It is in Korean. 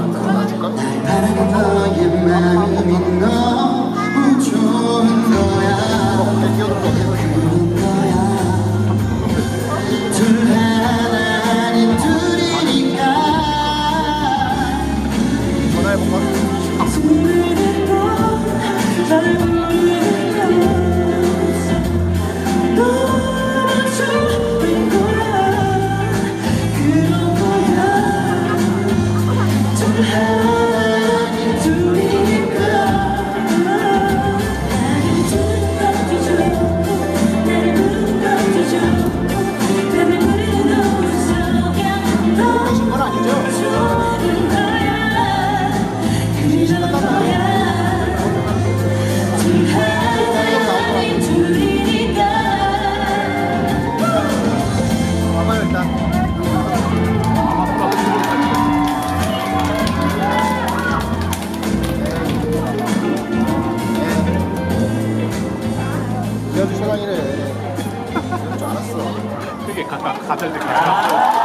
날 바라는 너의 마음이 너무 좋은 거야. 그런 거야. 둘 하나 아닌 둘이니까. 전화해볼까? 숨을 내고 날 부르는 너무 좋은 거야. 그런 거야. 둘 하나 아닌 둘이니까. 나를 주는 것도 좋고 나를 부르는 것도 좋고 나를 부르는 너무 속에 너무 건 아니죠? 좋은 거야. 그런 거야. 둘 하나 아닌 둘이니까. 봐봐요 일단. 내가 최강이래. 이럴 줄 알았어. 되게 가까워. 가들 때 가까워.